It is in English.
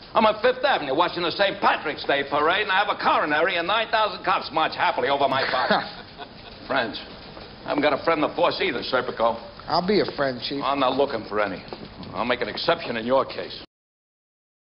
I'm on Fifth Avenue watching the St. Patrick's Day parade, and I have a coronary and 9,000 cops march happily over my body. Friends. I haven't got a friend in the force either, Serpico. I'll be a friend, Chief. I'm not looking for any. I'll make an exception in your case.